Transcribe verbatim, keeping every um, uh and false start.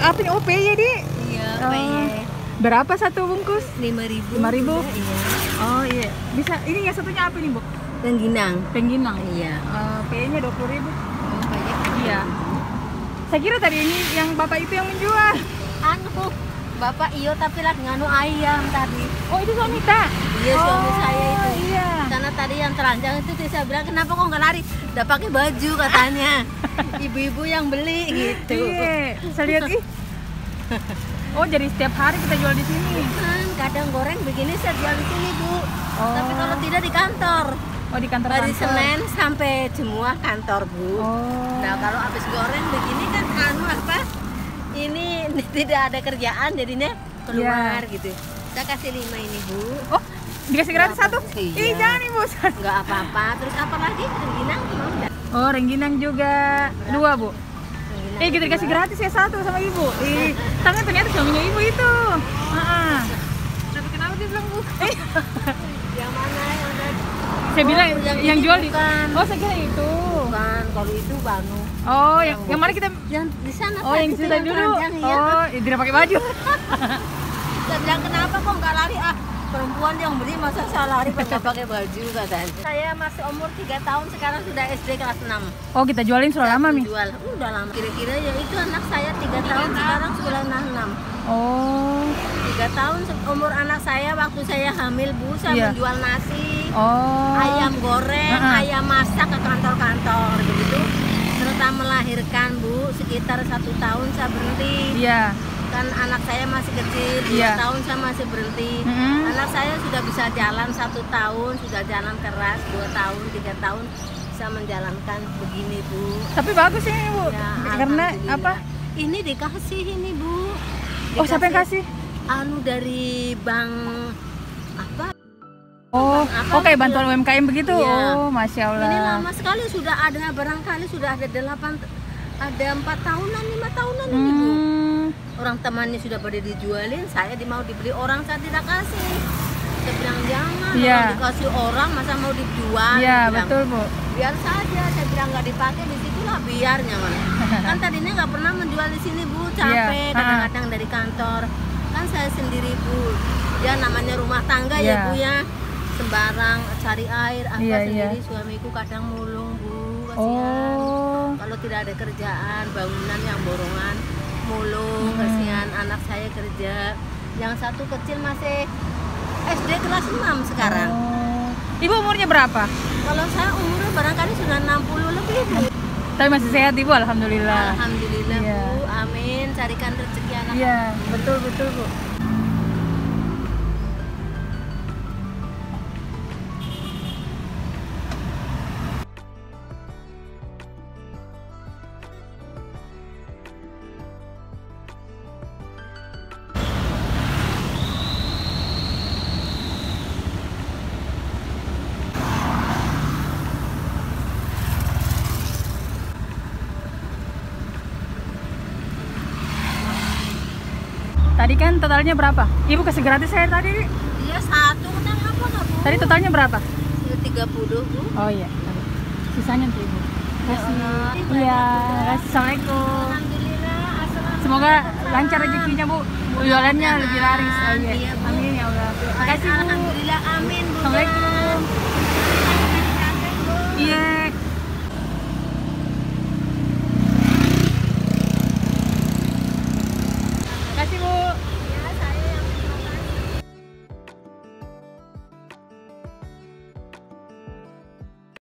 apa nih? Oh, P Y, Di? Iya, Oh. P Y. Berapa satu bungkus? lima ribu. lima ribu? Iya. Oh iya. Bisa, ini yang satunya apa nih, Bu? Rengginang. Rengginang. Iya. Uh, P Y-nya dua puluh ribu. Oh, P Y. Iya. Saya kira tadi ini yang Bapak itu yang menjual. Anu, Bapak iyo tapi lagi nganu ayam tadi. Oh, itu suami tak? Iya, suami Oh, saya itu. Iya. Karena tadi yang telanjang itu saya bilang kenapa kok nggak lari? Udah pakai baju katanya. Ibu-ibu yang beli gitu. Iya. Saya lihat ih. Oh, jadi setiap hari kita jual di sini. Kan kadang goreng begini saya jual di sini, Bu. Oh. Tapi kalau tidak di kantor. Oh, di kantor. Dari kantor. Senin sampai Jumat kantor, Bu. Oh. Nah, kalau habis goreng begini kan anu apa? Ini tidak ada kerjaan jadinya keluar Iya. gitu. Saya kasih lima ini, Bu. Oh, dikasih gratis Nggak satu? apa- iya. Ih, jangan Ibu. Nggak apa-apa. Terus apa lagi? Rengginang mau nggak? Oh, rengginang juga dua, Bu. Rengginang Eh, kita dua. dikasih gratis ya satu sama Ibu. Ih, tangan ternyata suaminya Ibu itu. Heeh. Tapi kenapa dia bilang Bu? Yang mana yang ada? Saya Oh, bilang yang yang ini jual di. bukan. Oh, saya kira itu. Bukan, kalau itu Banu. Oh, yang yang mana kita? Yang di sana. Oh, Pak, yang itu cerita dulu. telanjang, iya. Oh, eh, tidak pakai baju. Saya bilang kenapa kok nggak lari? Ah, perempuan yang beli masa saya lari nggak pakai baju katanya. Saya masih umur tiga tahun, sekarang sudah S D kelas enam. Oh, kita jualin sudah lama, Mi. Jual, udah lama. Kira-kira ya itu anak saya tiga tahun, sekarang sekolah enam. Oh. tiga tahun se- umur anak saya waktu saya hamil, Bu, saya Iya. menjual nasi, Oh. ayam goreng, Uh-uh. ayam masak ke kantor-kantor begitu. Serta melahirkan, Bu, sekitar satu tahun saya berhenti. Iya. Kan anak saya masih kecil, dua Iya. tahun saya masih berhenti. Mm-mm. Anak saya sudah bisa jalan satu tahun, sudah jalan keras dua tahun, tiga tahun bisa menjalankan begini, Bu. Tapi bagus ini, Bu. Ya, Karena alhamdulillah. apa? Ini dikasih ini, Bu. Oh, siapa yang kasih? Anu dari bank apa? Oh, Apa? oke, bantuan U M K M begitu. Iya. Oh, Masya Allah. Ini lama sekali sudah ada, barangkali sudah ada delapan, ada empat tahunan, lima tahunan ini, Bu. Hmm. Orang temannya sudah pada dijualin, saya di- mau dibeli orang, saya tidak kasih. Saya bilang jangan, Iya. kalau dikasih orang masa mau dijual. Iya, Saya bilang, betul, Bu. biar saja, saya bilang nggak dipakai di situlah biarnya kan. Kan tadinya nggak pernah menjual di sini, Bu, capek Iya, kadang-kadang dari kantor. Kan saya sendiri, Bu. Ya namanya rumah tangga Iya. ya, Bu ya. Sembarang cari air apa Iya, sendiri, iya. suamiku kadang mulung, Bu, kasihan. Oh. Kalau tidak ada kerjaan, bangunan yang borongan, mulung, Hmm. kasihan anak saya kerja. Yang satu kecil masih S D kelas enam sekarang. Oh. Ibu umurnya berapa? Kalau saya umurnya barangkali sudah enam puluh lebih, Bu. Tapi masih sehat, Ibu, alhamdulillah. Alhamdulillah, Iya. Bu. Amin. Carikan rezeki anak. Iya, betul betul, Bu. Tadi kan totalnya berapa? Ibu kasih gratis saya tadi. Iya, satu kan apa nggak, Bu? Tadi totalnya berapa? tiga puluh, Bu. Oh iya. Sisanya untuk Ibu. Ya Allah. Iya, assalamualaikum. Alhamdulillah. Assalamualaikum. Semoga lancar rezekinya, Bu. Jualannya lebih laris. Oh, iya. Iya, Bu. Amin ya Allah. Terima kasih, Bu. Alhamdulillah, amin.